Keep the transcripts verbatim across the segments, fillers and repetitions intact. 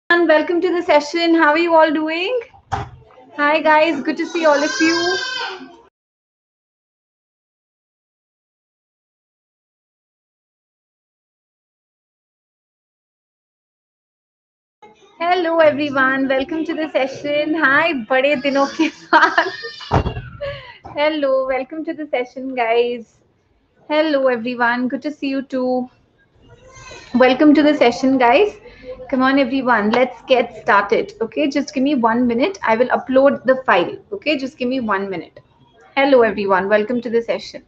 And welcome to the session. How are you all doing? Hi guys, good to see all of you. Hello everyone, welcome to the session. Hi, बड़े दिनों के बाद. Hello, welcome to the session guys. Hello everyone, good to see you too. Welcome to the session guys. Come on everyone, let's get started. Okay, just give me one minute. I will upload the file. Okay, just give me one minute. Hello everyone, welcome to the session.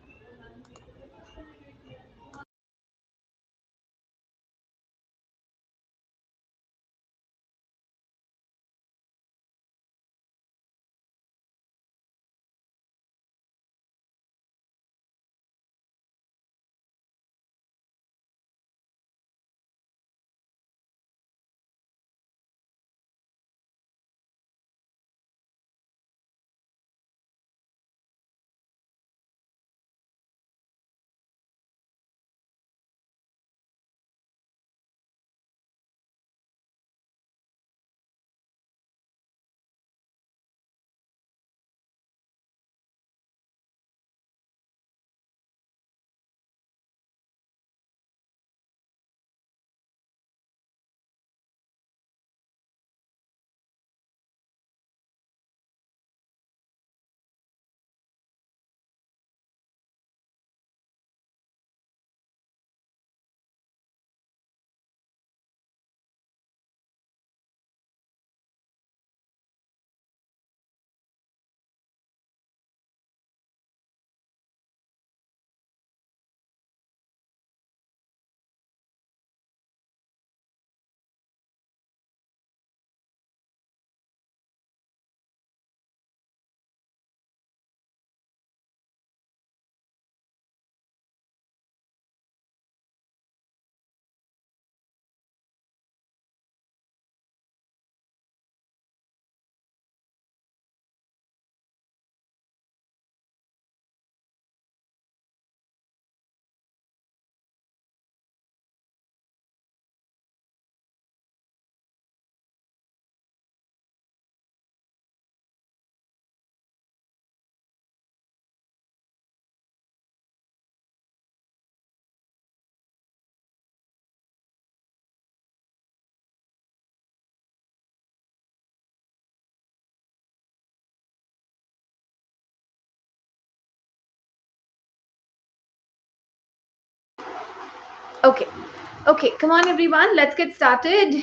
Okay. Okay, come on everyone, let's get started.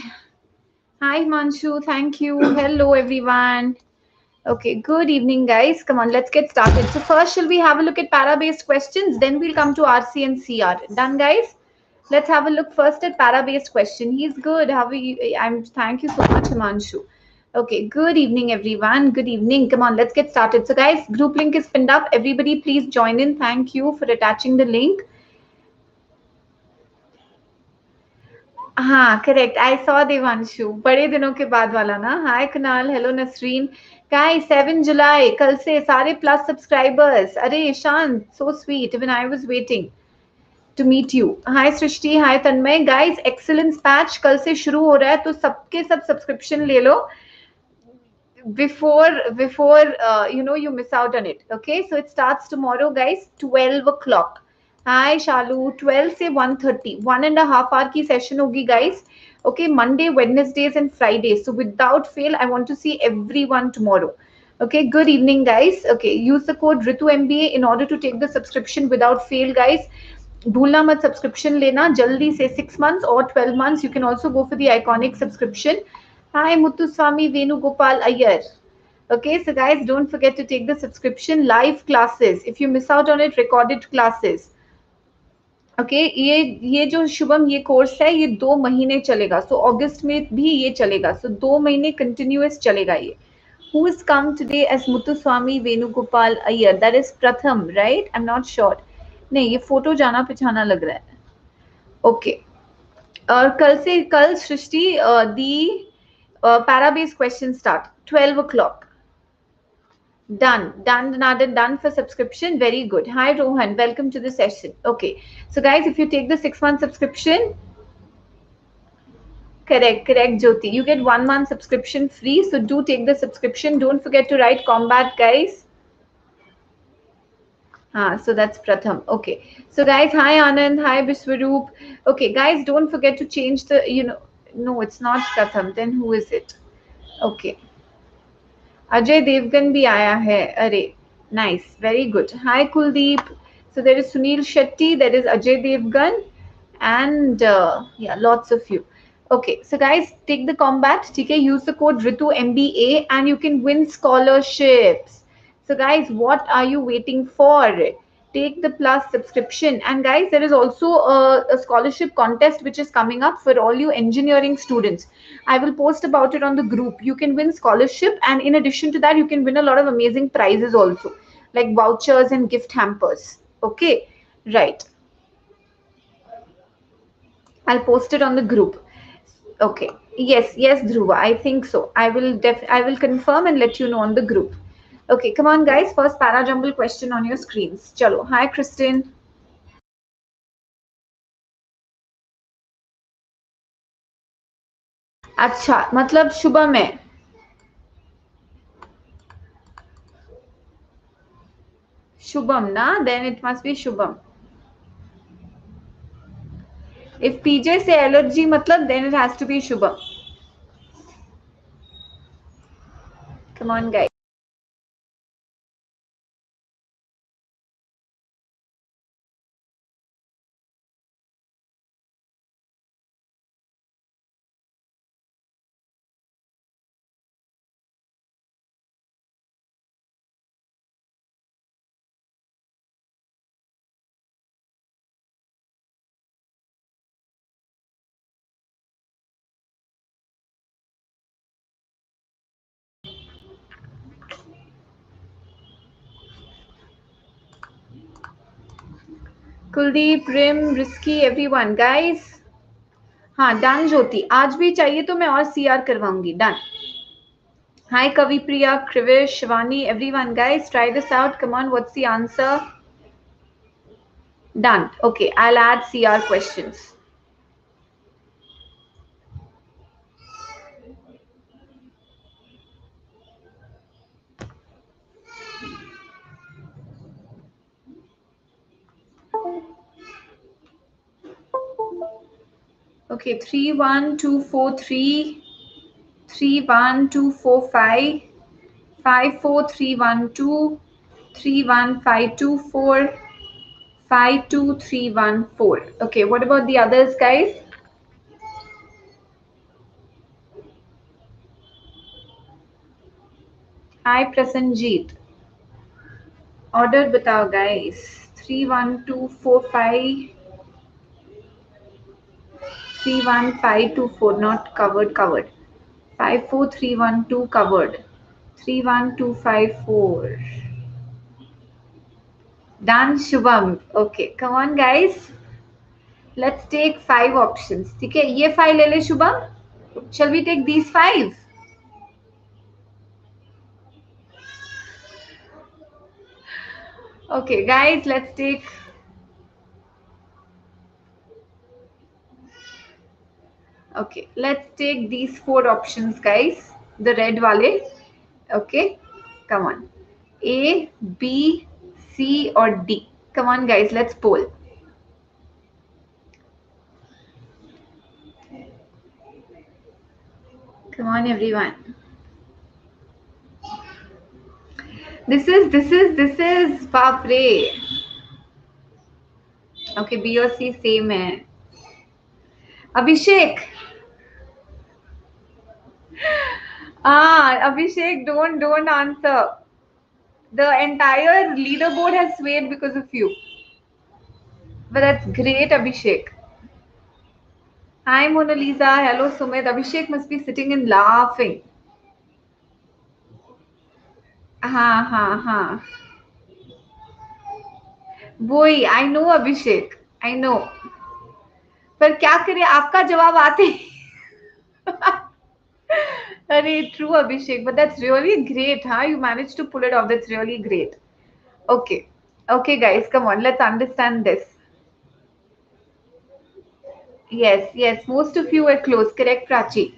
Hi Manshu, thank you. Hello everyone. Okay, good evening guys. Come on, let's get started. So first shall we have a look at para-based questions, then we'll come to R C and C R. Done guys? Let's have a look first at para-based question. He's good. How are you? I'm thank you so much Himanshu. Okay, good evening everyone. Good evening. Come on, let's get started. So guys, group link is pinned up. Everybody please join in. Thank you for attaching the link. हाँ correct I saw Devanshu बड़े दिनों के बाद वाला ना hi Kunal hello Nasreen guys seven July कल से सारे प्लस सब्सक्राइबर्स अरे Ishaan so sweet when I was waiting to meet you hi Srishti hi Tanmay guys excellence batch कल से शुरू हो रहा है तो सबके सब सब्सक्रिप्शन ले लो before before uh, you know you miss out on it. Okay, so it starts tomorrow guys, twelve o'clock. Hi Shalu, twelve से one thirty, one and a half hour की session होगी guys. Okay, Monday, Wednesdays and Fridays. So without fail I want to see everyone tomorrow. Okay, good evening guys. Okay, use the code Ritu M B A in order to take the subscription without fail guys. भूलना मत subscription लेना जल्दी से, six months or twelve months. You can also go for the iconic subscription. Hi Muthuswamy Venugopal Iyer. Okay, so guys, don't forget to take the subscription. Live classes. If you miss out on it, recorded classes. Okay okay, ये ये जो शुभम ये course है ये दो महीने चलेगा. सो so, अगस्त में भी ये चलेगा. सो so, दो महीने कंटिन्यूअस चलेगा ये. Who is come today as Muthuswamy Venugopal Iyer? That is Pratham, right? I'm not sure. नहीं ये फोटो जाना पहचाना लग रहा है. Okay okay. और कल से कल सृष्टि दी para based question start twelve o'clock. Done, done, done, done for subscription. Very good. Hi Rohan, welcome to the session. Okay, so guys, if you take the six month subscription, Correct, correct, Jyoti. You get one month subscription free, so do take the subscription. Don't forget to write combat, guys. Ah, so that's Pratham. Okay. So guys, hi Anand, hi Biswaroop. Okay, guys, don't forget to change the, you know, no, it's not Pratham. Then who is it? Okay. Ajay Devgan bhi aaya hai. Arey, nice. Very good. Hi Kuldeep. So there is Sunil Shetty, there is Ajay Devgan, and uh, yeah, lots of you. Okay, so guys, take the combat. Okay, use the code Ritu M B A and you can win scholarships. So guys, what are you waiting for? Take the plus subscription. And guys, there is also a, a scholarship contest which is coming up for all you engineering students. I will post about it on the group. You can win scholarship, and in addition to that, you can win a lot of amazing prizes also, like vouchers and gift hampers. Okay, right. I'll post it on the group. Okay. Yes, yes, Dhruva. I think so. I will def I will confirm and let you know on the group. Okay, come on, guys. First para jumble question on your screens. Chalo. Hi, Kristen. अच्छा मतलब शुभम है. Shubham, na? Then it must be Shubham. If P J say allergy, matlab, then it has to be Shubham. Come on, guys. Kuldeep, Rim, Riski, everyone, guys. हाँ, done Jyoti. आज भी चाहिए तो मैं और सीआर करवाऊंगी. Done. Hi Kavi Priya, Krivish, Shivani, everyone, guys, try this out. Come on, what's the answer? Done. Okay, I'll add C R questions. Okay, three one two four three, three one two four five, five four three one two, three one five two four, five two three one four. Okay, what about the others, guys? Hi Prasanjeet. Order batao, guys. three one two four five, three one five two four, not covered, covered. five four three one two covered. three one two five four. Done, Shubham. Okay, come on, guys. Let's take five options. Okay, ये five ले ले, Shubham. Shall we take these five? Okay, guys, let's take. Okay, let's take these four options, guys. The red wale. Okay, come on. A, B, C, or D. Come on, guys, let's poll. Come on, everyone. This is, this is, this is, baap re. Okay, B or C same hai. Abhishek. Ah, Abhishek, don't, don't answer. The entire leaderboard has swayed because of you. But that's great, Abhishek. Hi, Mona Lisa. Hello, Sumit. Abhishek must be sitting and laughing. हाँ हाँ हाँ वही. I know, Abhishek. I know. पर क्या करें, आपका जवाब आते ही. अरे, true, Abhishek. But that's really great, huh? You managed to pull it off. That's really great. Okay. Okay, guys, come on. Let's understand this. Yes, yes. Most of you were close. Correct, Prachi.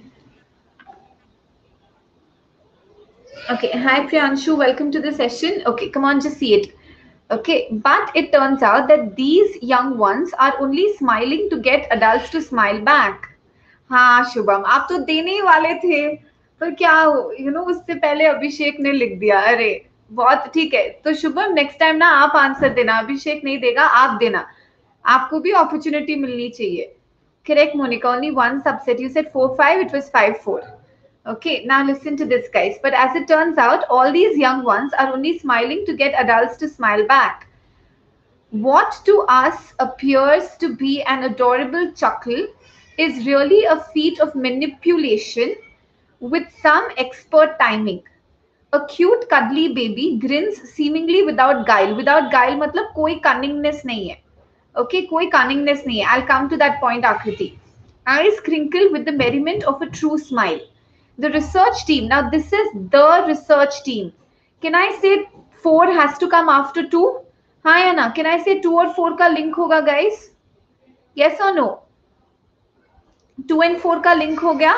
Okay. Hi, Priyanshu. Welcome to the session. Okay, come on, just see it. Okay, but it turns out that these young ones are only smiling to get adults to smile back. हाँ शुभम, आप तो देने ही वाले थे, पर क्या you know उससे पहले अभिषेक ने लिख दिया. अरे बहुत ठीक है. तो शुभम नेक्स्ट टाइम ना आप आंसर देना, अभिषेक नहीं देगा, आप देना. आपको भी अपॉर्चुनिटी मिलनी चाहिए. Correct, Monica. Only one subset. You said four five. It was five four. Okay, now listen to this, guys. But as it turns out, all these young ones are only smiling to get adults to smile back. What to us appears to be an adorable chuckle is really a feat of manipulation with some expert timing. A cute cuddly baby grins seemingly without guile. Without guile मतलब कोई cunningness नहीं है. Okay, कोई cunningness नहीं है. I'll come to that point, Akriti. Eyes crinkle with the merriment of a true smile. The research team. Now this is the research team. Can I say four has to come after two? हाँ या ना? Can I say two और four का link होगा guys? Yes or no? Two and four का link हो गया?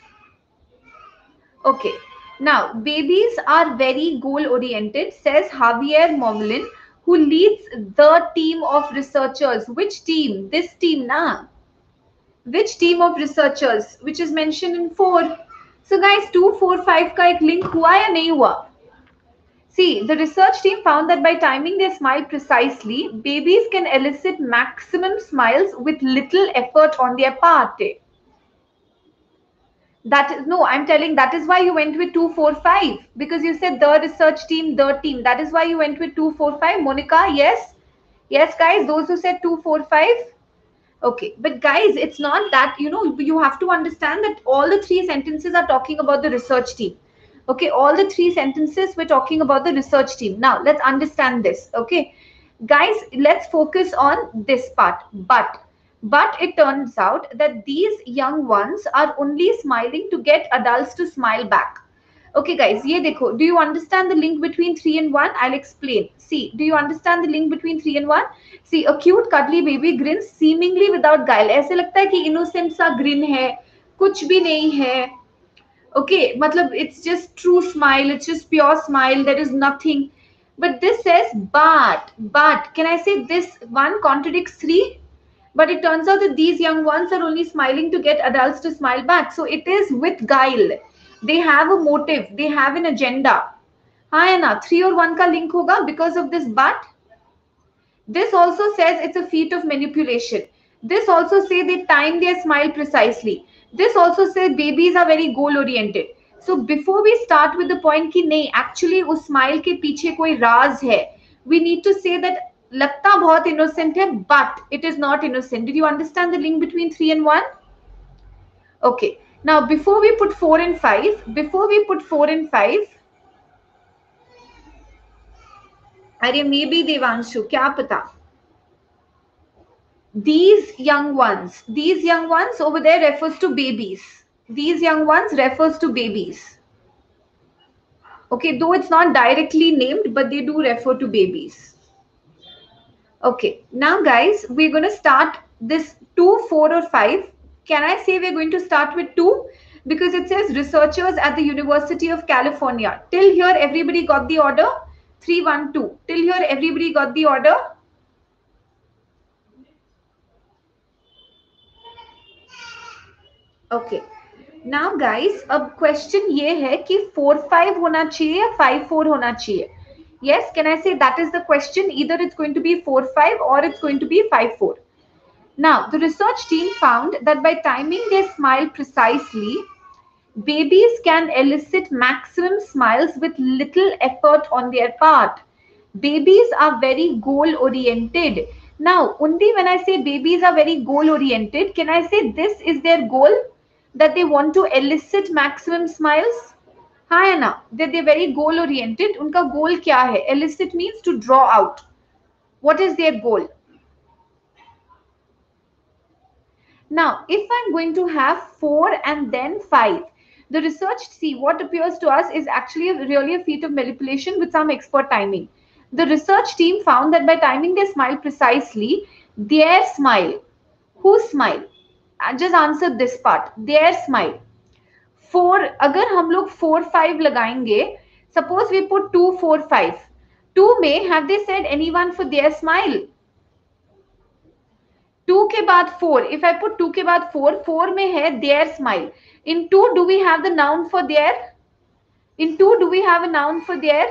Okay. Now, babies are very goal-oriented, says Javier Momlin, who leads the team of researchers. Which team? This team, na? Which team of researchers? Which is mentioned in four. So, guys, two, four, five का एक link हुआ या नहीं हुआ? See, the research team found that by timing their smile precisely, babies can elicit maximum smiles with little effort on their part. That is no, I'm telling that is why you went with two, four, five, because you said the research team, the team. That is why you went with two, four, five. Monica, yes, yes, guys. Those who said two, four, five. Okay, but guys, it's not that, you know, you have to understand that all the three sentences are talking about the research team. Okay, all the three sentences we're talking about the research team. Now, let's understand this. Okay, guys, let's focus on this part. But, but it turns out that these young ones are only smiling to get adults to smile back. Okay, guys, ye dekho. Do you understand the link between three and one? I'll explain. See, do you understand the link between three and one? See, a cute cuddly baby grins seemingly without guile. ऐसे लगता है कि innocent सा grin है, कुछ भी नहीं है. Okay, matlab it's just true smile, it's just pure smile, there is nothing. But this says but, but can I say this one contradicts three? But it turns out that these young ones are only smiling to get adults to smile back. So it is with guile. They have a motive, they have an agenda. हाँ है ना, three और one का link होगा because of this but. This also says it's a feat of manipulation. This also say they time their smile precisely. This also says babies are very goal oriented. So before we start with the point कि नहीं actually उस smile के पीछे कोई राज है, we need to say that लगता बहुत innocent है but it is not innocent. Did you understand the link between three and one? Okay. Now before we put four and five, before we put four and five, अरे may be Devanshu क्या पता. These young ones, these young ones over there refers to babies. These young ones refers to babies. Okay, though it's not directly named, but they do refer to babies. Okay, now guys, we're going to start this two, four or five. Can I say we're going to start with two? Because it says researchers at the University of California. Till here, everybody got the order? three, one, two. Till here, everybody got the order? Okay. Now guys, अब question ये है कि four five होना चाहिए या five four होना चाहिए? Yes, can I say that is the question? Either it's going to be four five or it's going to be five four. Now, the research team found that by timing their smile precisely, babies can elicit maximum smiles with little effort on their part. Babies are very goal-oriented. Now, only when I say babies are very goal-oriented, can I say this is their goal? That they want to elicit maximum smiles? हाँ है ना, that they're very goal-oriented. उनका goal क्या है? Elicit means to draw out. What is their goal? Now, if I'm going to have four and then five, the research, see, what appears to us is actually a, really a feat of manipulation with some expert timing. The research team found that by timing their smile precisely, their smile, whose smile? Just answer this part. Their smile. Four. अगर हम लोग four five लगाएंगे, suppose we put two four five. Two में have they said anyone for their smile? Two के बाद four. If I put two के बाद four, four में है their smile. In two, do we have the noun for their? In two, do we have a noun for their?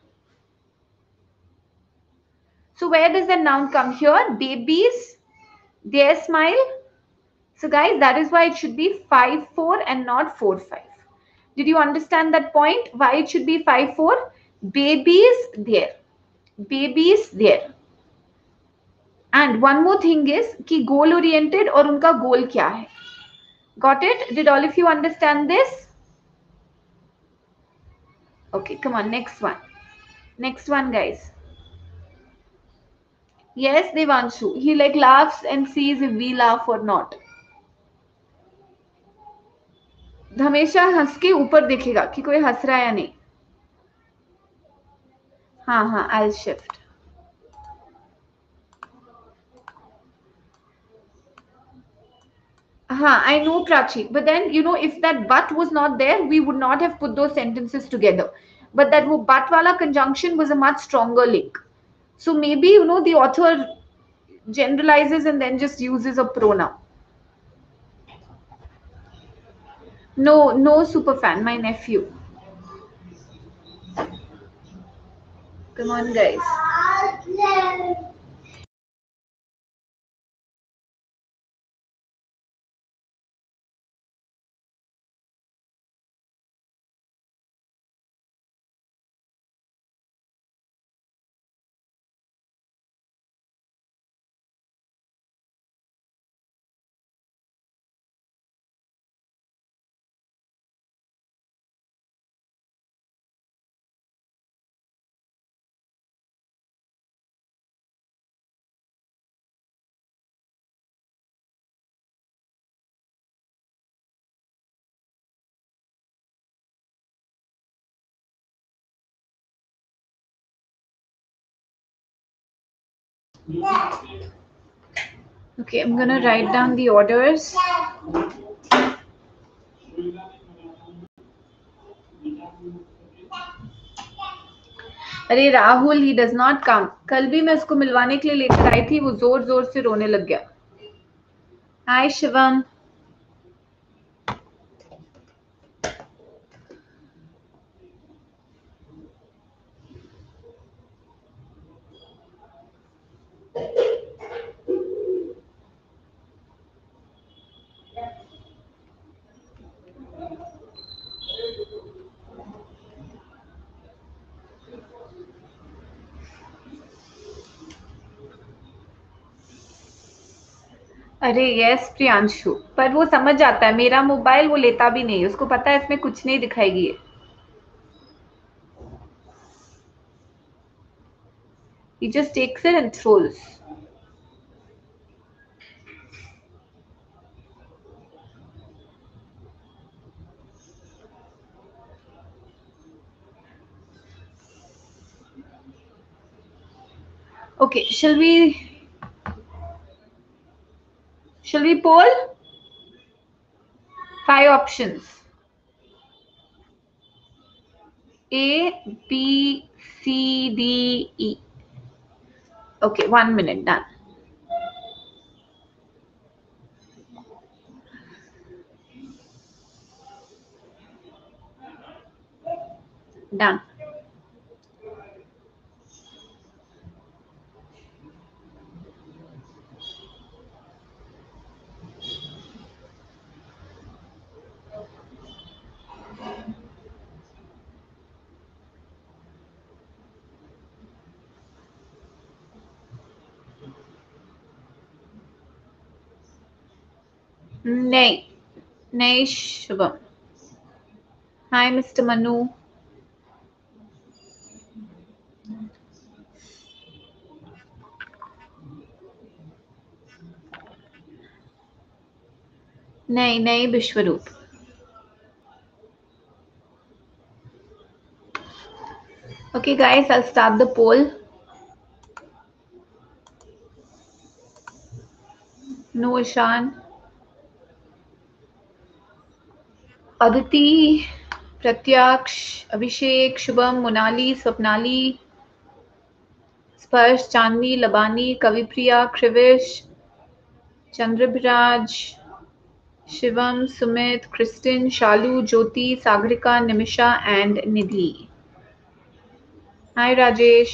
So where does the noun come here? Babies, their smile. So guys, that is why it should be five four and not four five. Did you understand that point? Why it should be five four? Babies there. Babies there. And one more thing is कि goal oriented और उनका goal क्या है? Got it? Did all of you understand this? Okay, come on, next one. Next one, guys. Yes, Devanshu. He like laughs and sees if we laugh or not. हमेशा हंस के ऊपर देखेगा कि कोई हंस रहा है या नहीं. हाँ हाँ, I'll shift. हाँ, I know, Prachi. But then, you know, if that but was not there, we would not have put those sentences together. But that but wala conjunction was a much stronger link. So maybe, you know, the author generalizes and then just uses a pronoun. No, no superfan, my nephew. Come on, guys. Okay, I'm gonna write down the orders. अरे Rahul, he does not come. कल भी मैं उसको मिलवाने के लिए लेकर आई थी, वो जोर जोर से रोने लग गया. Hi शिवम. अरे यस प्रियांशु, पर वो समझ जाता है. मेरा मोबाइल वो लेता भी नहीं, उसको पता है इसमें कुछ नहीं दिखाएगी ये. He just takes it and throws. Okay, shall we shall we poll? Five options. A, B, C, D, E. Okay, one minute, done. Done. नहीं नहीं शुभम. Hi Mister Manu. नहीं नहीं विश्वरूप. Okay guys, I'll start the poll. No Ishan. Aditi, प्रत्याक्ष, Abhishek, Shubham, Monali, Swapnali, Sparsh, Chandni, Labani, Kavipriya, Krivish, Chandraviraj, Shivam, Sumit, Kristin, Shalu, Jyoti, Sagarika, Nimisha and Nidhi. Hi Rajesh.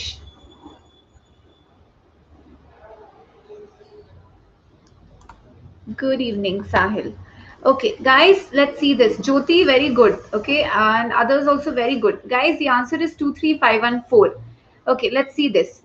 Good evening, Sahil. Okay, guys, let's see this. Jyoti, very good. Okay, and others also very good. Guys, the answer is two three five one four. Okay, let's see this.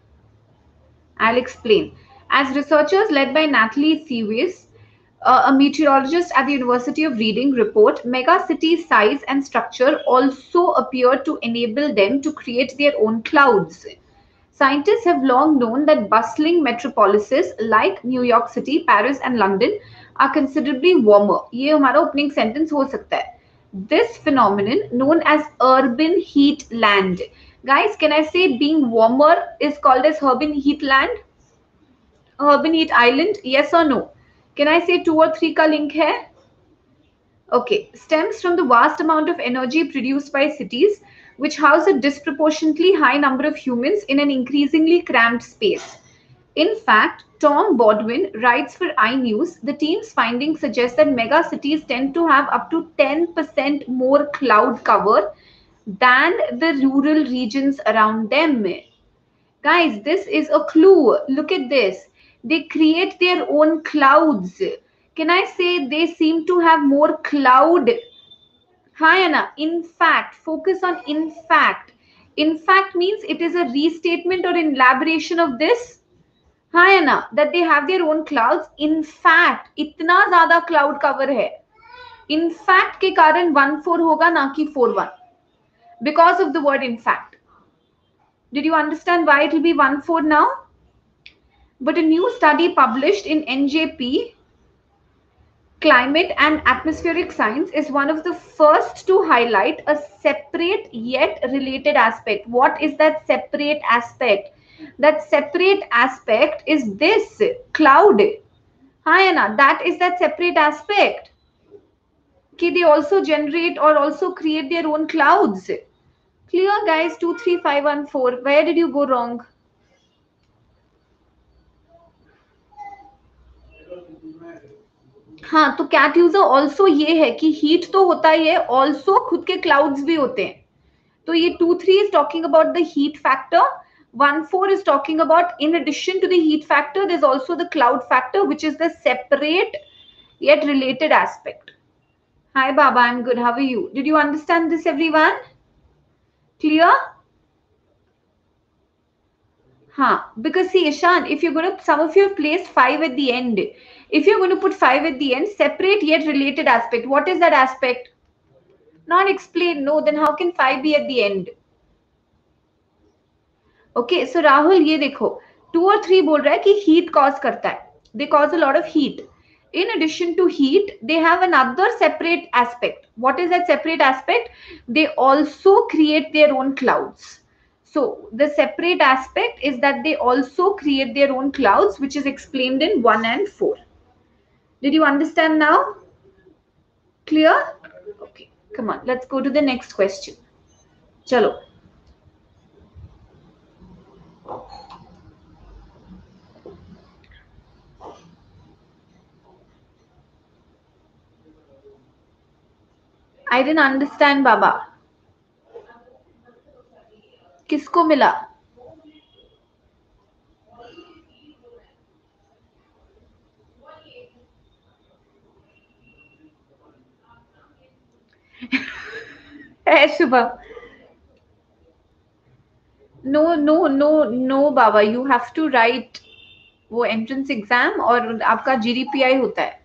I'll explain. As researchers led by Natalie Seaways, uh, a meteorologist at the University of Reading, report megacity size and structure also appear to enable them to create their own clouds. Scientists have long known that bustling metropolises like New York City, Paris, and London are considerably warmer. ये हमारा opening sentence हो सकता है. This phenomenon, known as urban heat land. Guys, can I say being warmer is called as urban heat land? Urban heat island? Yes or no? Can I say two or three का link है? Okay, stems from the vast amount of energy produced by cities, which house a disproportionately high number of humans in an increasingly cramped space. In fact, Tom Bodwin writes for iNews, the team's findings suggest that megacities tend to have up to ten percent more cloud cover than the rural regions around them. Guys, this is a clue. Look at this. They create their own clouds. Can I say they seem to have more cloud? Hi, Anna. In fact, focus on in fact. In fact means it is a restatement or elaboration of this. Hi, Anna. That they have their own clouds. In fact, इतना ज़्यादा cloud cover है. In fact के कारण one four होगा ना कि four one. Because of the word in fact. Did you understand why it will be one four now? But a new study published in N J P, Climate and Atmospheric Science, is one of the first to highlight a separate yet related aspect. What is that separate aspect? That separate aspect is this cloud. Hi Anna, that is that separate aspect. Okay, they also generate or also create their own clouds. Clear guys, two three five one four. Where did you go wrong? हाँ, तो cat user also ये है कि heat तो होता ही है, also खुद के क्लाउड्स भी होते हैं. तो ये two three is talking about the heat factor, one four is talking about in addition to the heat factor there is also the cloud factor which is the separate yet related aspect. Hi Baba, I'm good. How are you? Did you understand this everyone? Clear? Huh. Because see, Ishan, if you're going to, some of you have placed five at the end. If you're going to put five at the end, separate yet related aspect. What is that aspect? Not explain. No, then how can five be at the end? Okay, so Rahul, ये देखो, two or three बोल रहा है कि heat cause करता है. They cause a lot of heat. In addition to heat, they have another separate aspect. What is that separate aspect? They also create their own clouds. So the separate aspect is that they also create their own clouds, which is explained in one and four. Did you understand now? Clear? Okay, come on, let's go to the next question. Chalo. I didn't understand, Baba. किसको मिला? है Shubham. No, no, no, no, Baba. You have to write वो entrance exam और आपका G D P I होता है.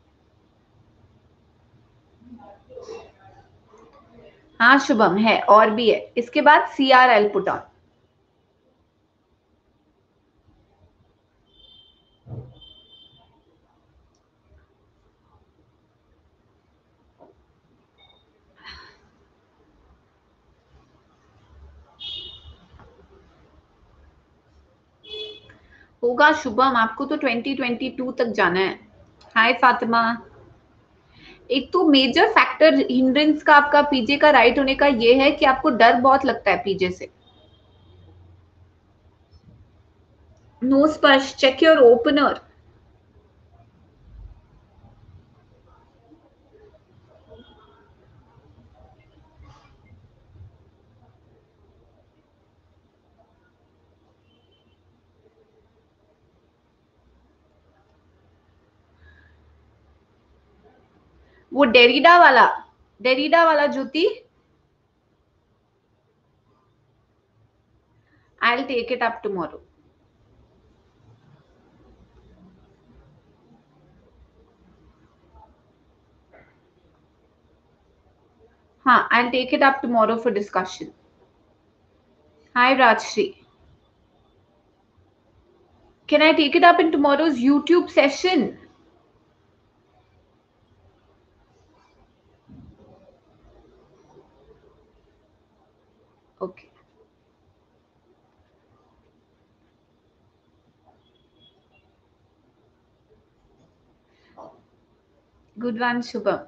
हाँ शुभम है, और भी है. इसके बाद C R I'll put on. होगा शुभम, आपको तो twenty twenty-two तक जाना है. हाय फातिमा. एक तो मेजर फैक्टर हिंड्रेंस का आपका पीजे का राइट होने का ये है कि आपको डर बहुत लगता है पीजे से. No Sparsh, check your opener. वो डेरिडा वाला, डेरिडा वाला Jyoti. I'll take it up tomorrow. हाँ, I'll take it up tomorrow for discussion. Hi Rajshri. Can I take it up in tomorrow's YouTube session? Okay. Good one, Shubham.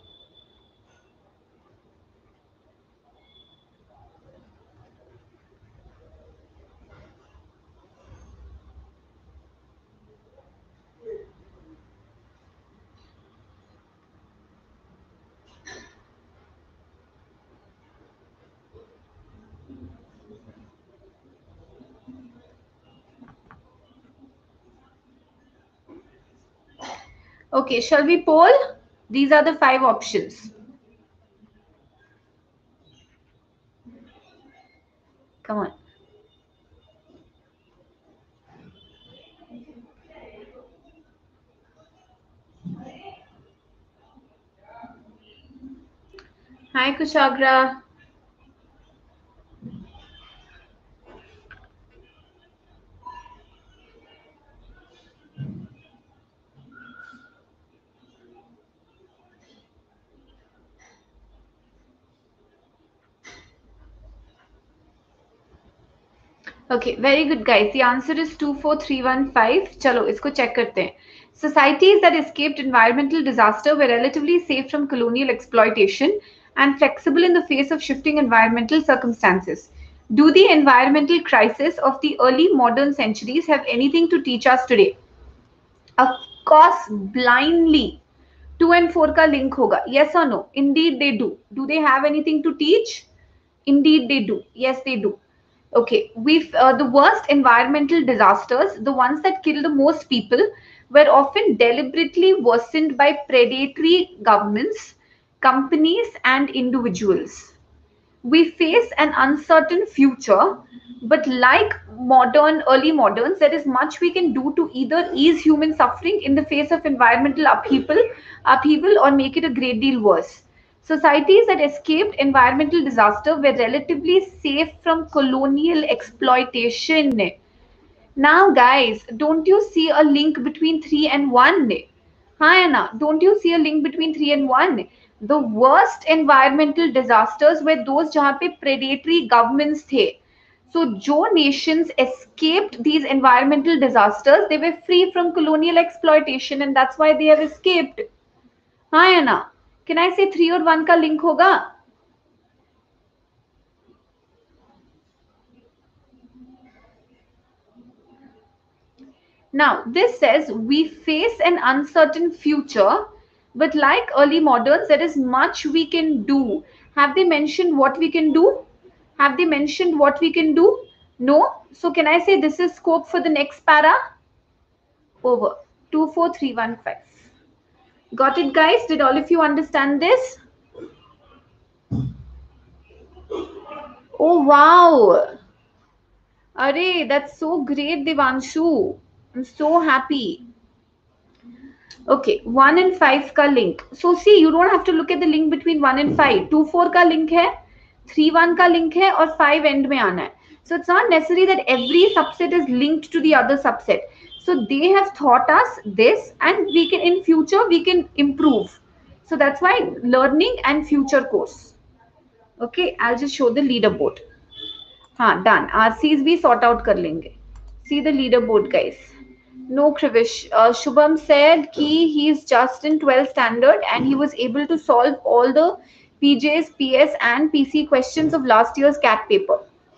Okay, shall we poll? These are the five options. Come on. Hi Kushagra. Okay, very good guys. The answer is two four three one five. चलो इसको check करते हैं. Societies that escaped environmental disaster were relatively safe from colonial exploitation and flexible in the face of shifting environmental circumstances. Do the environmental crisis of the early modern centuries have anything to teach us today? Of course, blindly. Two and four का link होगा. Yes or no? Indeed they do. Do they have anything to teach? Indeed they do. Yes, they do. Okay, we've uh, the worst environmental disasters, the ones that kill the most people, were often deliberately worsened by predatory governments, companies, and individuals. We face an uncertain future, but like modern, early moderns, there is much we can do to either ease human suffering in the face of environmental upheaval, upheaval or make it a great deal worse. Societies that escaped environmental disaster were relatively safe from colonial exploitation. Now, guys, don't you see a link between three and one? Hi, Anna, don't you see a link between three and one? The worst environmental disasters were those जहाँ पे predatory governments थे. So, जो nations escaped these environmental disasters, they were free from colonial exploitation, and that's why they have escaped. Hi, Anna. Can I say three और one का link होगा? Now, this says we face an uncertain future, but like early moderns, there is much we can do. Have they mentioned what we can do? Have they mentioned what we can do? No. So, can I say this is scope for the next para? Over. two four three one five. Got it, guys? Did all of you understand this? Oh, wow. Arey, that's so great, Devanshu. I'm so happy. Okay, one and five का link. So see, you don't have to look at the link between one and five. two four का link है, three one का link है और five end में आना है. So it's not necessary that every subset is linked to the other subset. So they have taught us this, and we can in future we can improve. So that's why learning and future course. Okay, I'll just show the leaderboard. हाँ, done. R Cs भी sort out कर लेंगे. See the leaderboard, guys. No, Krivish. Uh, Shubham said he he's just in twelfth standard and he was able to solve all the P Js, P S, and P C questions of last year's C A T paper.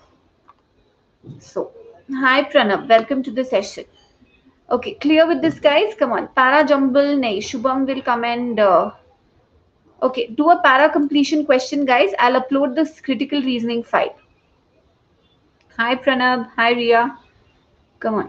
So, hi Pranab, welcome to the session. Okay, clear with this, guys? Come on. Para jumble, nahi. Shubham will come and. Uh, okay, do a para completion question, guys. I'll upload this critical reasoning file. Hi Pranab. Hi Ria. Come on.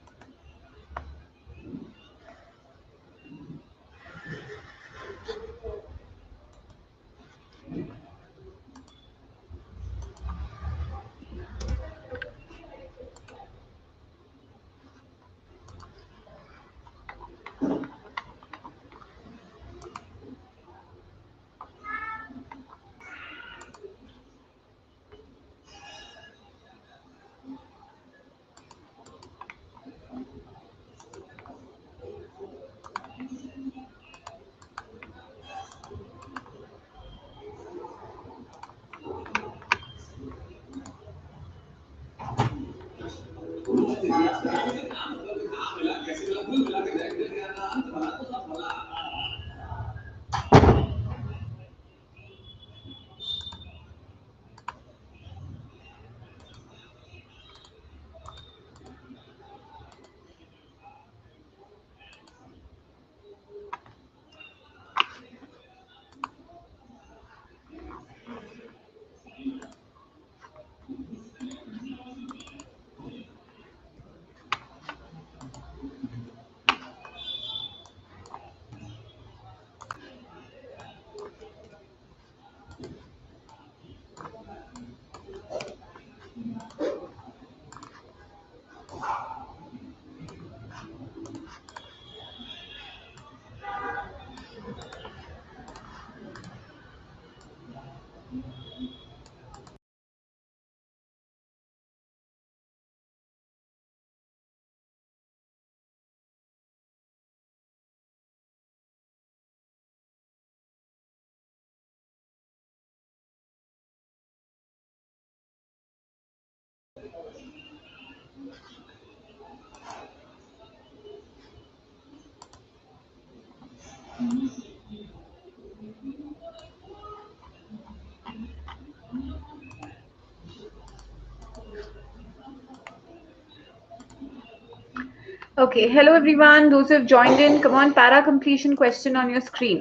Okay, hello everyone. Those who have joined in, come on, para completion question on your screen.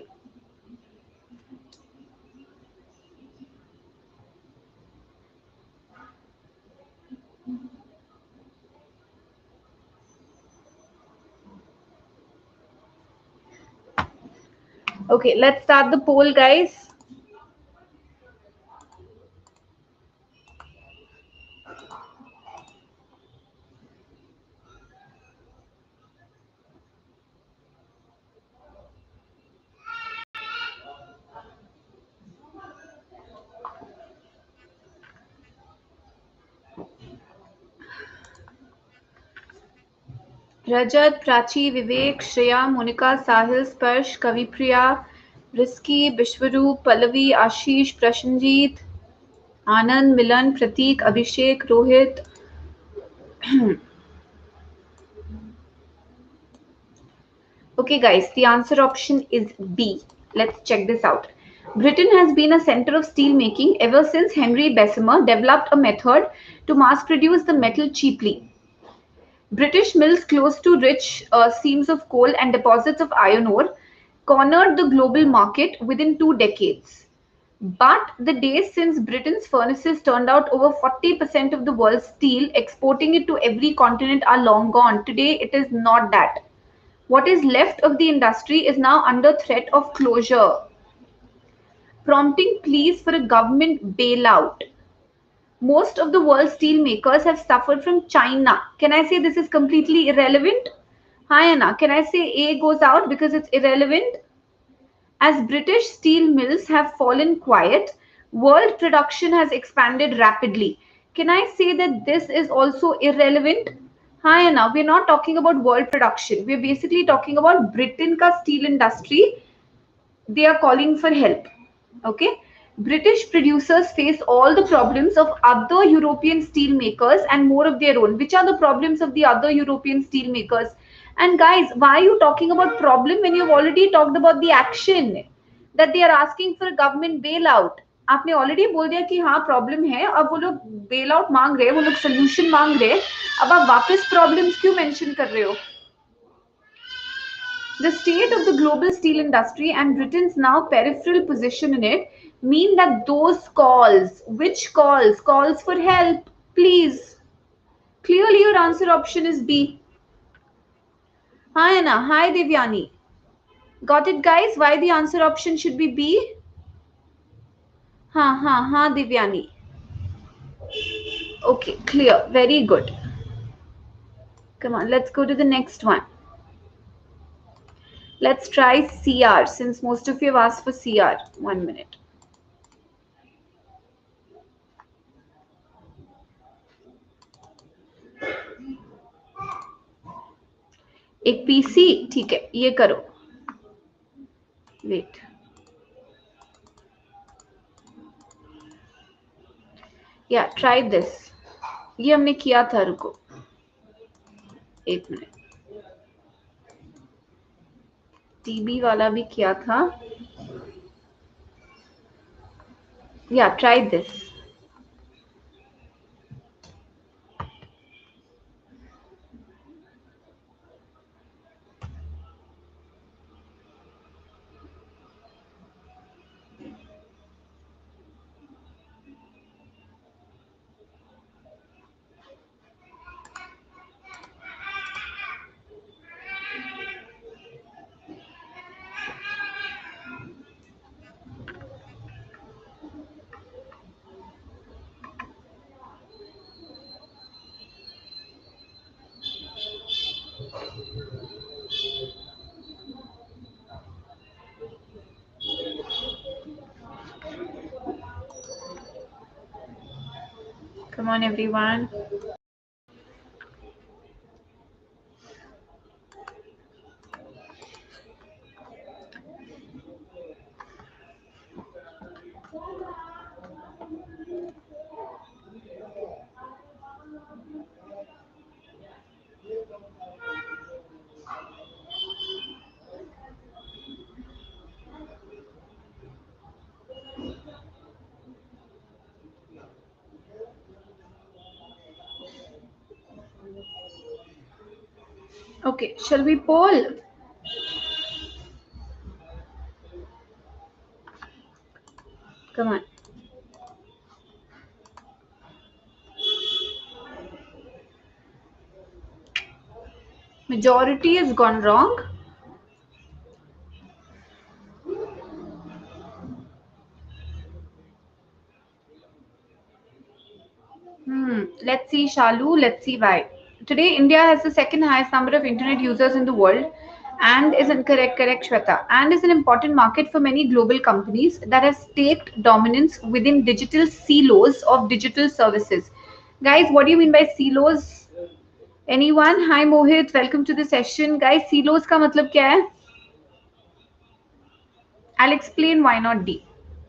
Okay, let's start the poll, guys. Rajat, Prachi, Vivek, Shreya, Monica, Sahil, Sparsh, Kavipriya, Risky, Bishwaroop, Pallavi, Ashish, Prashanjeet, Anand, Milan, Prateek, Abhishek, Rohit. Okay, guys, the answer option is B. Let's check this out. Britain has been a center of steel making ever since Henry Bessemer developed a method to mass produce the metal cheaply. British mills close to rich uh, seams of coal and deposits of iron ore cornered the global market within two decades. But the days since Britain's furnaces turned out over forty percent of the world's steel, exporting it to every continent, are long gone. Today, it is not that. What is left of the industry is now under threat of closure, prompting pleas for a government bailout. Most of the world's steel makers have suffered from China. Can I say this is completely irrelevant? Hi Anna, can I say A goes out because it's irrelevant? As British steel mills have fallen quiet, world production has expanded rapidly. Can I say that this is also irrelevant? Hi Anna, we're not talking about world production. We're basically talking about Britain ka steel industry. They are calling for help. Okay. British producers face all the problems of other European steel makers and more of their own. Which are the problems of the other European steel makers? And guys, why are you talking about problem when you've already talked about the action that they are asking for a government bailout? आपने already बोल दिया कि हाँ problem है, अब वो लोग bail out मांग रहे हैं, वो लोग सोल्यूशन मांग रहे हैं, अब आप वापस प्रॉब्लम्स क्यों मेंशन कर रहे हो? The state of the global steel industry and Britain's now peripheral position in it mean that those calls, which calls, calls for help, please. Clearly your answer option is B. Hi Anna, hi Devyani. Got it guys? Why the answer option should be B? Ha ha ha Devyani. Okay, clear. Very good. Come on, let's go to the next one. Let's try C R since most of you have asked for C R. One minute. एक PC ठीक है, ये करो. Wait. Yeah, try this. ये हमने किया था, रुको एक मिनट. टीबी वाला भी किया था. Yeah, try this. Come on, everyone. Okay, shall we poll? Come on. Majority has gone wrong. Hmm. Let's see, Shalu. Let's see why. Today, India has the second highest number of internet users in the world, and is incorrect, correct, Shweta, and is an important market for many global companies that has staked dominance within digital silos of digital services. Guys, what do you mean by silos? Anyone? Hi Mohit, welcome to the session. Guys, silos का मतलब क्या है? I'll explain why not D.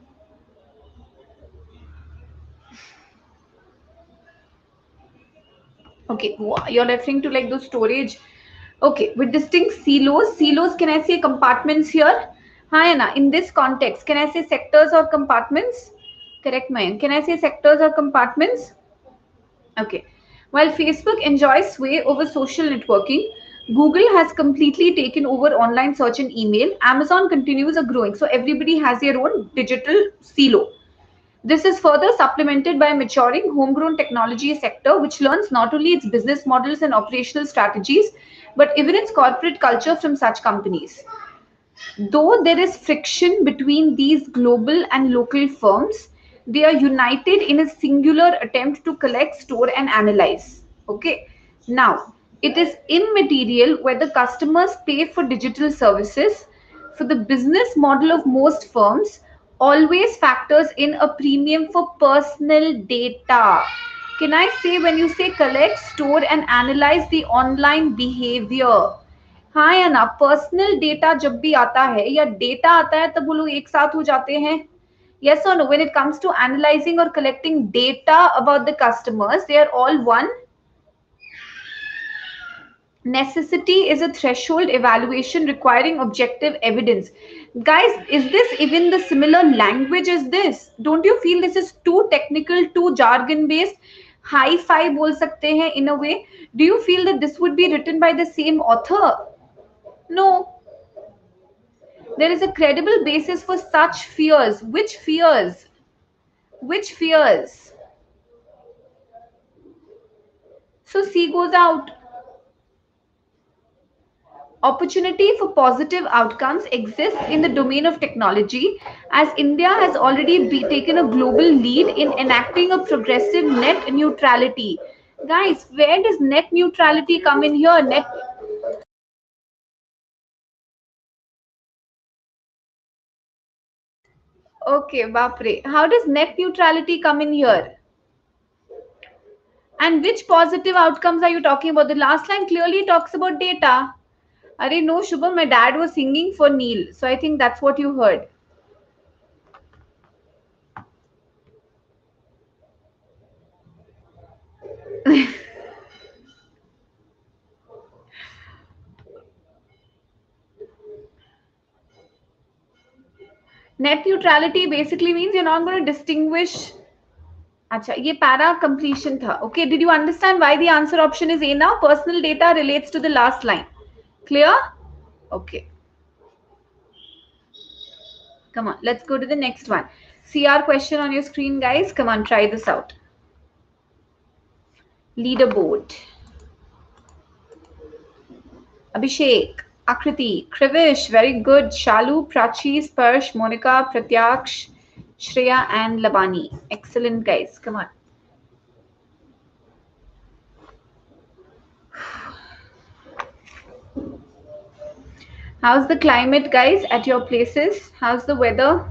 Okay, you're referring to like those storage. Okay, with distinct silos. Silos, can I say compartments here? Hi Anna, in this context, can I say sectors or compartments? Correct, Mayan. Can I say sectors or compartments? Okay. While Facebook enjoys sway over social networking, Google has completely taken over online search and email. Amazon continues a growing. So everybody has their own digital silo. This is further supplemented by a maturing homegrown technology sector, which learns not only its business models and operational strategies, but even its corporate culture from such companies. Though there is friction between these global and local firms, they are united in a singular attempt to collect, store, and analyze. Okay. Now, it is immaterial whether customers pay for digital services. For the business model of most firms, always factors in a premium for personal data. Can I say when you say collect, store, and analyze the online behavior? हाँ या ना, personal data जब भी आता है या data आता है तब वो लोग एक साथ हो जाते हैं. Yes or no? When it comes to analyzing or collecting data about the customers, they are all one. Necessity is a threshold evaluation requiring objective evidence. Guys, is this even the similar language as this? Don't you feel this is too technical, too jargon based? Hi-fi बोल सकते हैं in a way. Do you feel that this would be written by the same author? No. There is a credible basis for such fears. Which fears? Which fears? So C goes out. Opportunity for positive outcomes exists in the domain of technology, as India has already be taken a global lead in enacting a progressive net neutrality. Guys, where does net neutrality come in here? Net. Okay, Bapre. How does net neutrality come in here? And which positive outcomes are you talking about? The last line clearly talks about data. Are no, Shubham, my dad was singing for Neil. So I think that's what you heard. Net neutrality basically means you're not going to distinguish. Acha, ye para completion tha. Okay, did you understand why the answer option is A now? Personal data relates to the last line. Clear? Okay. Come on, let's go to the next one. See our question on your screen, guys. Come on, try this out. Leaderboard. Abhishek, Akriti, Krivish, very good. Shalu, Prachi, Sparsh, Monica, Pratyaksh, Shreya, and Labani. Excellent, guys. Come on. How's the climate, guys, at your places? How's the weather?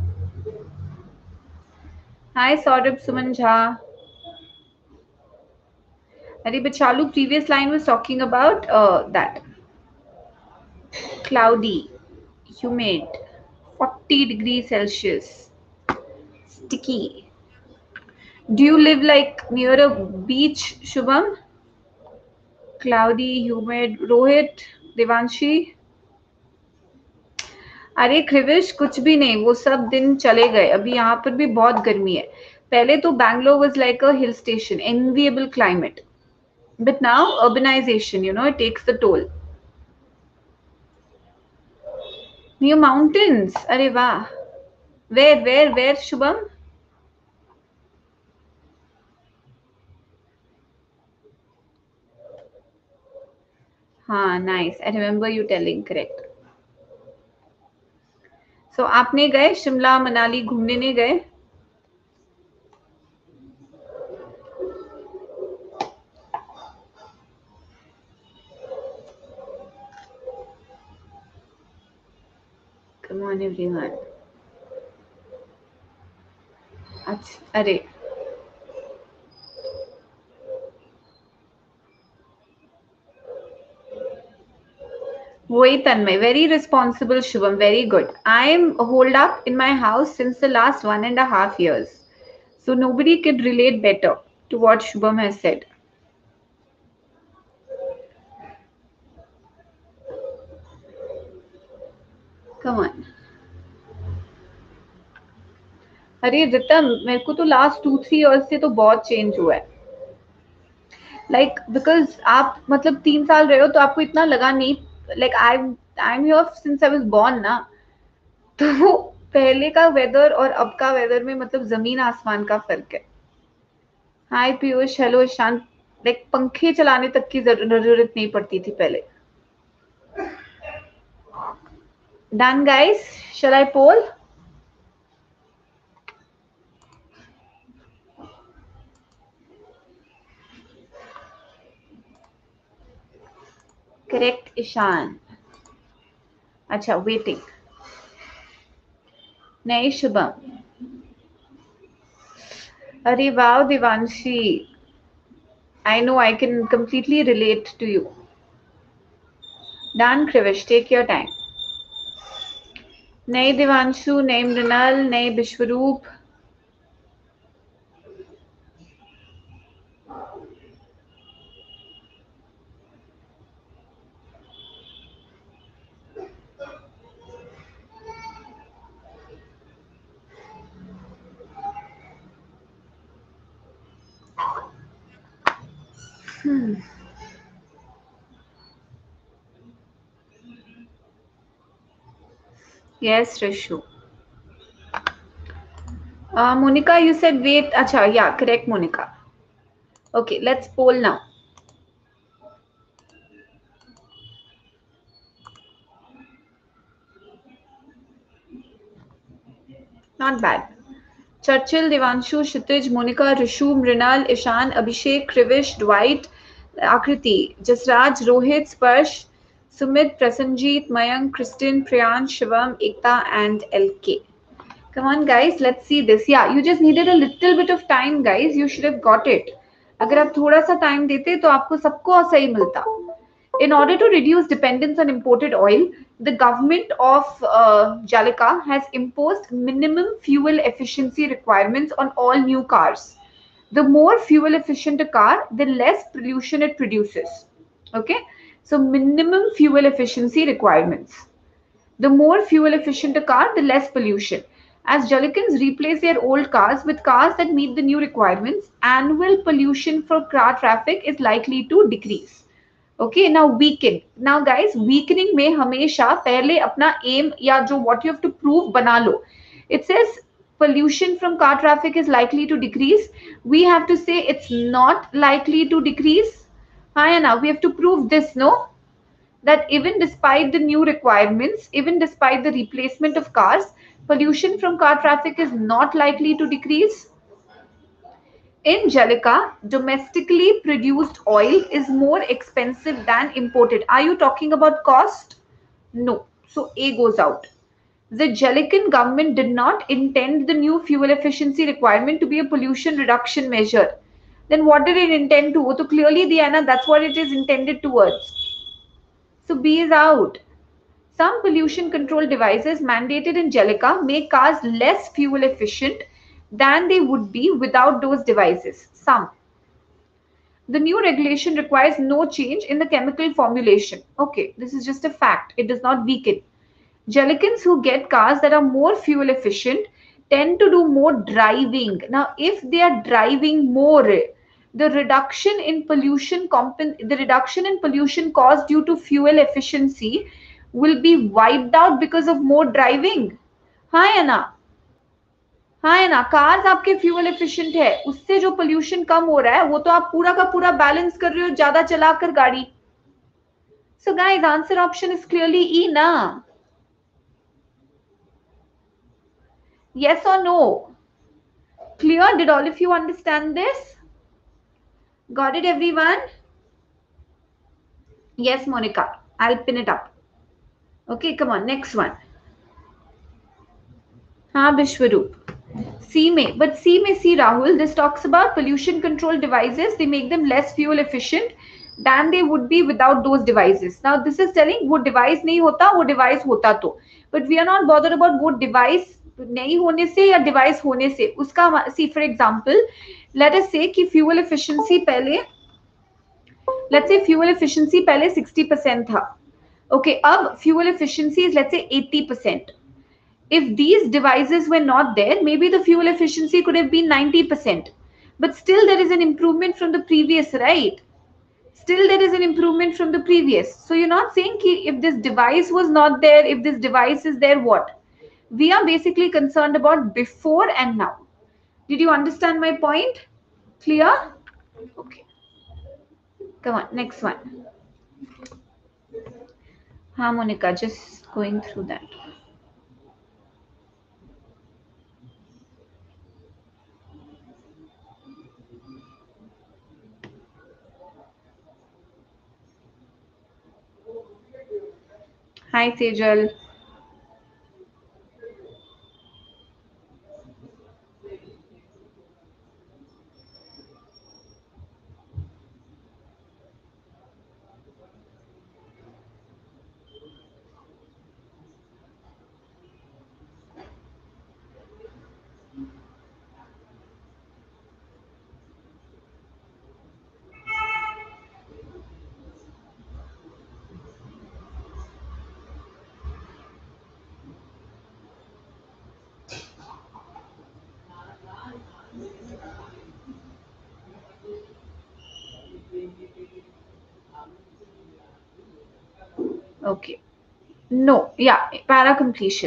Hi, Saurabh Suman Jha. Ari, but Chalu, previous line was talking about uh, that. Cloudy, humid, forty degrees Celsius, sticky. Do you live like near a beach, Shubham? Cloudy, humid. Rohit, Devanshi? अरे क्रिविश कुछ भी नहीं, वो सब दिन चले गए. अभी यहाँ पर भी बहुत गर्मी है. पहले तो Bangalore was like a hill station, enviable climate. But now urbanization, you know, it takes the toll. Near mountains. अरे वाह. Where, where, where, Shubham? हाँ, nice. I remember you telling, correct. So आपने गए शिमला मनाली घूमने नहीं गए? Come on everyone. अच्छा, अरे वही तन्मय, very responsible Shubham, very good. I'm holed up in my house since the last one and a half years. So nobody could relate better to what Shubham has said. Come on. अरे रितम, मेरे को तो last to three years से तो बहुत change हुआ है. Like because आप मतलब तीन साल रहे हो तो आपको इतना लगा नहीं. Like I I am here since I was born ना. तो पहले का वेदर और अब का वेदर में मतलब जमीन आसमान का फर्क है. Hi Piyush, hello Ishan. Like पंखे चलाने तक की जरूरत नहीं पड़ती थी पहले. Done guys, shall I poll? Correct Ishan. अच्छा वेटिंग. नहीं शुभम. अरे वाह Divanshi. I know I can completely relate to you. Done, Krivish. Take your time. Nay Divanshu, nay Mrinal, nay Bishwaroop. Hmm. Yes, Rishu. Uh, Monica, you said wait. Acha, yeah, correct, Monica. Okay, let's poll now. Not bad. Churchill, Devanshu, Kshitij, Monica, Rishu, Mrinal, Ishan, Abhishek, Krivish, Dwight, Akriti, Jasraj, Rohit, Sparsh, Sumit, Prasanjeet, Mayank, Kristin, Priyan, Shivam, Ekta, and L K. Come on, guys, let's see this. Yeah, you just needed a little bit of time, guys. You should have got it. अगर आप थोड़ा सा time देते तो आपको सबको सही मिलता. In order to reduce dependence on imported oil, the government of uh, Jalika has imposed minimum fuel efficiency requirements on all new cars. The more fuel efficient a car, the less pollution it produces. Okay, so minimum fuel efficiency requirements. The more fuel efficient a car, the less pollution. As Jalikans replace their old cars with cars that meet the new requirements, annual pollution from car traffic is likely to decrease. Okay, now weaken. Now guys, weakening में हमेशा पहले अपना aim या जो what you have to prove बना लो. It says pollution from car traffic is likely to decrease. We have to say it's not likely to decrease. हाँ ना, we have to prove this, no? That even despite the new requirements, even despite the replacement of cars, pollution from car traffic is not likely to decrease. In Jalika, domestically produced oil is more expensive than imported. Are you talking about cost? No. So A goes out. The Jalican government did not intend the new fuel efficiency requirement to be a pollution reduction measure. Then what did it intend to? So clearly, Diana, that's what it is intended towards. So B is out. Some pollution control devices mandated in Jellica make cars less fuel efficient than they would be without those devices. Some. The new regulation requires no change in the chemical formulation. Okay, this is just a fact. It does not weaken. Jellicans who get cars that are more fuel efficient tend to do more driving. Now, if they are driving more, the reduction in pollution compen- the reduction in pollution caused due to fuel efficiency will be wiped out because of more driving. हाँ है ना. हाँ है ना, cars आपके fuel efficient है, उससे जो पोल्यूशन कम हो रहा है वो तो आप पूरा का पूरा बैलेंस कर रहे हो ज्यादा चलाकर गाड़ी. So guys, answer option is clearly E ना. Yes or no? Clear? Did all of you understand this? Got it, everyone? Yes, Monica. I'll pin it up. Okay, come on. Next one. हाँ Vishwaroop. C में, but C में see Rahul, this talks about pollution control devices. They make them less fuel efficient than they would be without those devices. Now this is telling वो device नहीं होता, वो device होता तो. But we are not bothered about वो device नहीं होने से या device होने से. उसका see for example, let us say कि fuel efficiency पहले, let's say fuel efficiency पहले sixty percent था. Okay, अब fuel efficiency is let's say eighty percent. If these devices were not there, maybe the fuel efficiency could have been ninety percent. But still there is an improvement from the previous, right? Still there is an improvement from the previous. So you're not saying ki if this device was not there, if this device is there, what? We are basically concerned about before and now. Did you understand my point? Clear? Okay. Come on, next one. Harmonica, just going through that. Hi, Sejal. Okay. No. Yeah. Para completion.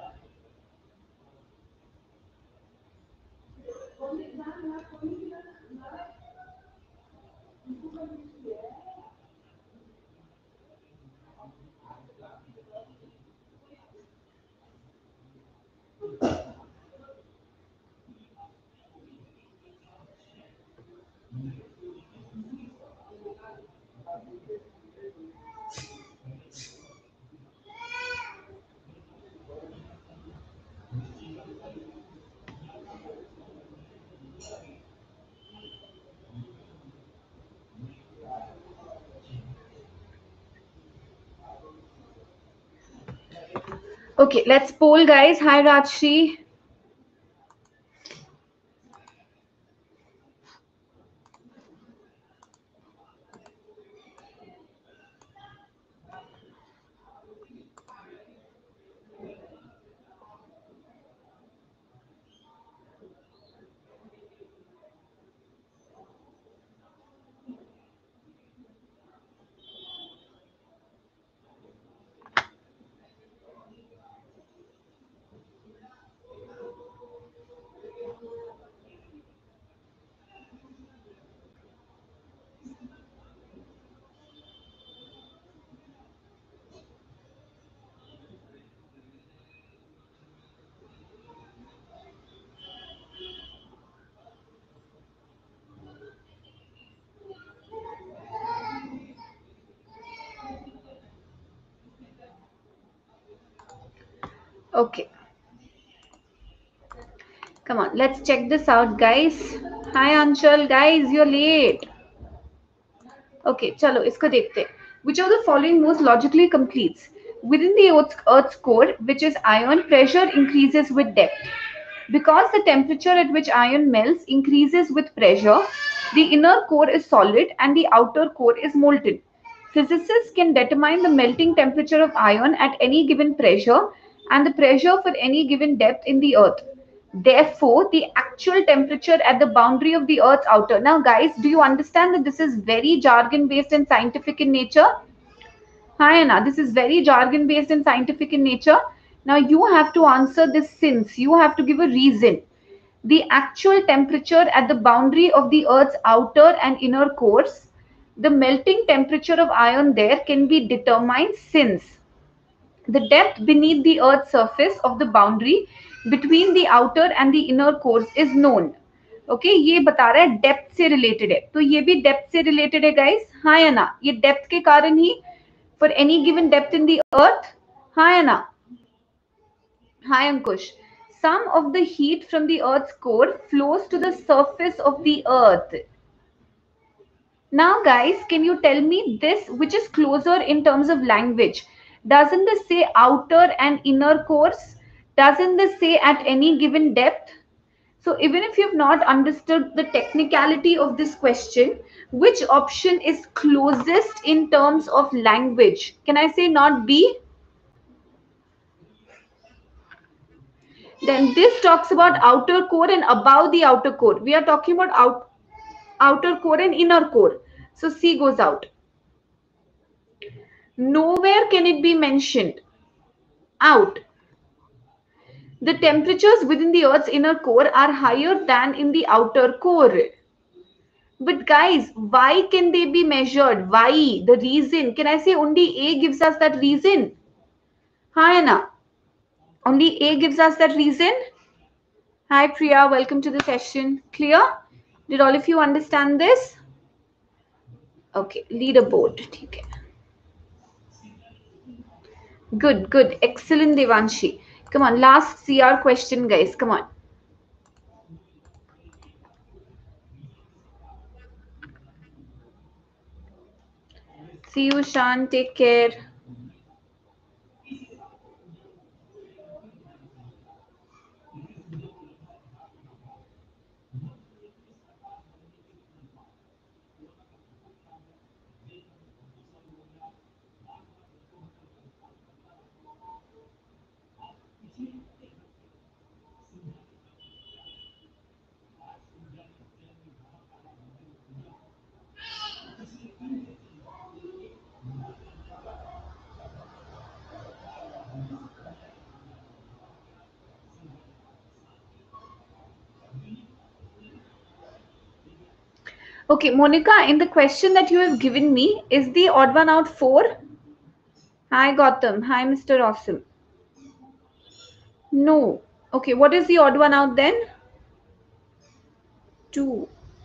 Okay, let's poll, guys. Hi, Rajshri. Okay. Come on, let's check this out, guys. Hi, Anshul. Guys, you're late. Okay, chalo, isko dekhte. Which of the following most logically completes? Within the Earth's, Earth's core, which is iron, pressure increases with depth. Because the temperature at which iron melts increases with pressure, the inner core is solid and the outer core is molten. Physicists can determine the melting temperature of iron at any given pressure and the pressure for any given depth in the earth. Therefore, the actual temperature at the boundary of the earth's outer. Now, guys, do you understand that this is very jargon based and scientific in nature? Hi, Anna. This is very jargon based and scientific in nature. Now, you have to answer this since you have to give a reason. The actual temperature at the boundary of the Earth's outer and inner cores, the melting temperature of iron there can be determined since the depth beneath the Earth's surface of the boundary between the outer and the inner cores is known. Okay okay, ये बता रहा है depth से related है तो ये भी depth से रिलेटेड है गाइस. हाँ या ना, ये डेप्थ के कारण ही for any given depth in the earth. Hi Anna. Hi Ankush. Some of the heat from the earth's core flows to the surface of the earth. Now guys, can you tell me this which is closer in terms of language? Doesn't this say outer and inner cores? Doesn't this say at any given depth? So even if you've not understood the technicality of this question, which option is closest in terms of language? Can I say not B? Then this talks about outer core and above the outer core. We are talking about out, outer core and inner core. So C goes out. Nowhere can it be mentioned. Out. The temperatures within the Earth's inner core are higher than in the outer core. But guys, why can they be measured? Why? The reason. Can I say only A gives us that reason? Hi Anna. Only A gives us that reason? Hi Priya, welcome to the session. Clear? Did all of you understand this? Okay, leaderboard. ठीक है. Good, good. Excellent, Devanshi. Come on, last C R question, guys. Come on. See you, Shan. Take care. Okay, Monica, in the question that you have given me, is the odd one out four? Hi, Gotham. Hi, Mister Awesome. No. Okay, what is the odd one out then? Two.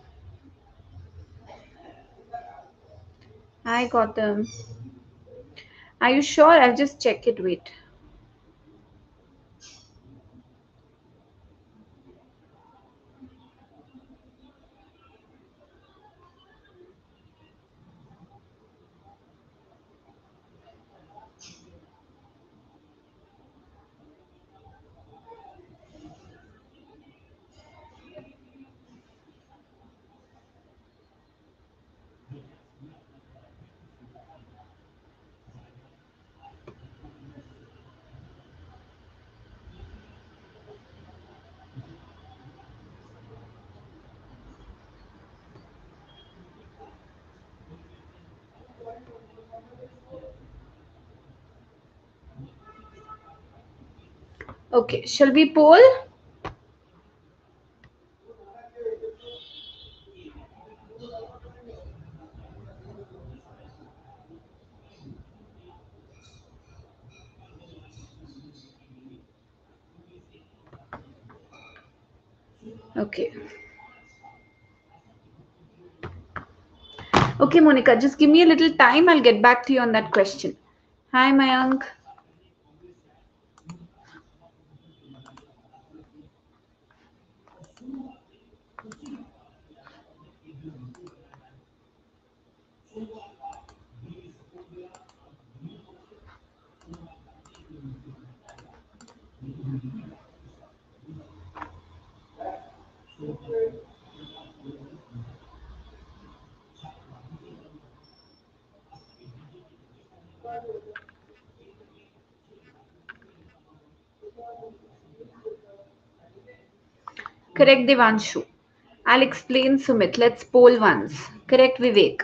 Hi, Gotham. Are you sure? I'll just check it. Wait. Okay, shall we poll? Okay. Okay, Monica, just give me a little time. I'll get back to you on that question. Hi, Mayank. Correct, Devanshu. I'll explain, Sumit. Let's poll once. Correct, Vivek.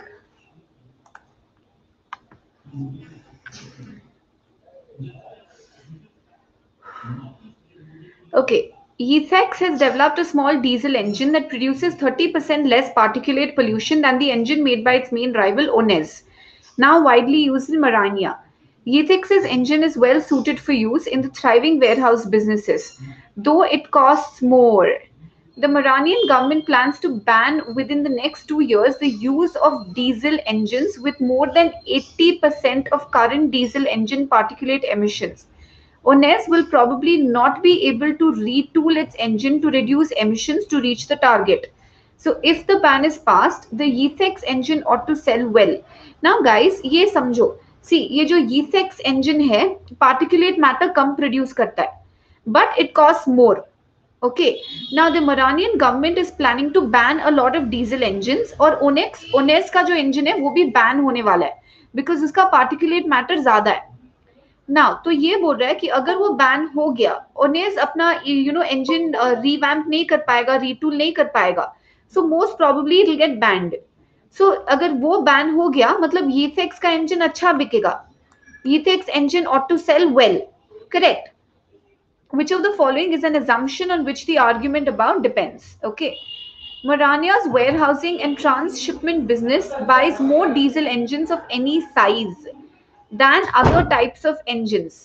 Okay. Yeethex has developed a small diesel engine that produces thirty percent less particulate pollution than the engine made by its main rival, Onez, now widely used in Marania. Yeethex's engine is well suited for use in the thriving warehouse businesses, though it costs more. The Moranian government plans to ban within the next two years the use of diesel engines with more than eighty percent of current diesel engine particulate emissions. Onez will probably not be able to retool its engine to reduce emissions to reach the target. So if the ban is passed, the Yeethex engine ought to sell well. Now guys, ये समझो. See, ये जो Yeethex engine है, particulate matter कम produce करता है, but it costs more. Okay. Now the Moranian government is planning to ban a lot of diesel engines और Onex Onez का जो engine है वो भी ban होने वाला है because उसका particulate matter ज़्यादा है. नाउ तो ये बोल रहा है कि अगर वो बैन हो गया, ओनेस अपना यू नो इंजन रिवैम्प नहीं कर पाएगा, रीटूल नहीं कर पाएगा, so most probably it will get banned. So अगर वो बैन हो गया मतलब यीथेक्स का इंजन अच्छा बिकेगा. यीथेक्स engine ought to sell well. Correct. Which of the following is an assumption on which the argument about depends? Okay. Morania's warehousing and transshipment business buys more diesel engines of any size than other types of engines.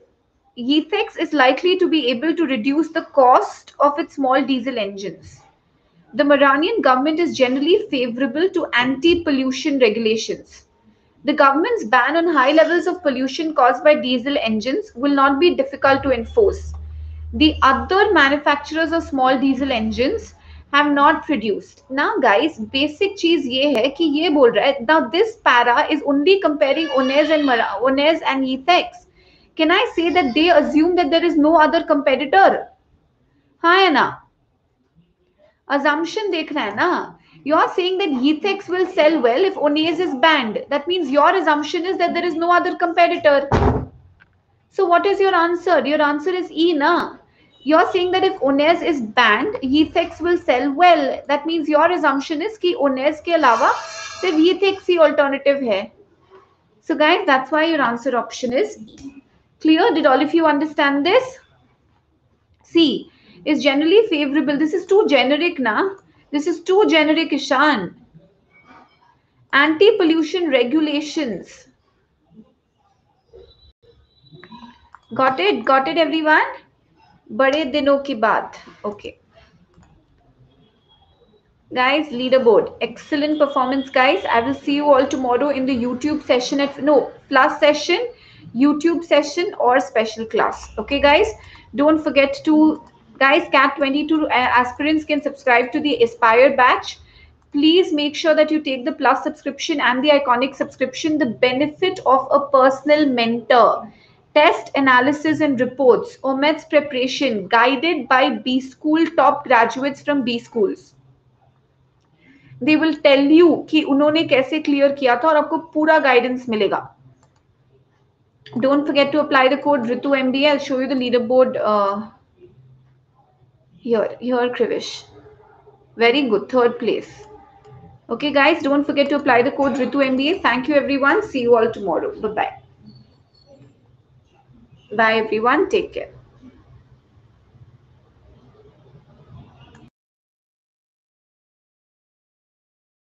Yeethex is likely to be able to reduce the cost of its small diesel engines. The Moranian government is generally favorable to anti-pollution regulations. The government's ban on high levels of pollution caused by diesel engines will not be difficult to enforce. The other manufacturers of small diesel engines have not produced. Now guys, basic चीज ये है कि ये बोल रहा है, now this para is only comparing Onez and Mara, Onez and Yeethex. Can I say that they assume that there is no other competitor? हाँ है ना? Assumption देख रहा है ना? You're saying that Yeethex will sell well if Onez is banned. That means your assumption is that there is no other competitor. So what is your answer? Your answer is E, na? You're saying that if Onez is banned, Yeethex will sell well. That means your assumption is कि Onez के अलावा सिर्फ Yeethex ही alternative है. So guys, that's why your answer option is clear. Did all of you understand this? C is generally favorable. This is too generic, na? This is too generic, Ishan. Anti-pollution regulations. Got it? Got it, everyone? बड़े दिनों की बात. Okay. Guys, leaderboard. Excellent performance, guys. I will see you all tomorrow in the YouTube session at no plus session, YouTube session or special class. Okay, guys. Don't forget to guys. Cat twenty-two uh, aspirants can subscribe to the Aspire batch. Please make sure that you take the plus subscription and the iconic subscription. The benefit of a personal mentor, test analysis and reports, O M E T's preparation, guided by B School top graduates from B schools. They will tell you कि उन्होंने कैसे clear किया था और आपको पूरा guidance मिलेगा. Don't forget to apply the code Ritu M B A. I'll show you the leaderboard uh, here. Here, Krivish. Very good. Third place. Okay, guys, don't forget to apply the code Ritu M B A. Thank you, everyone. See you all tomorrow. Bye-bye. Bye, everyone. Take care.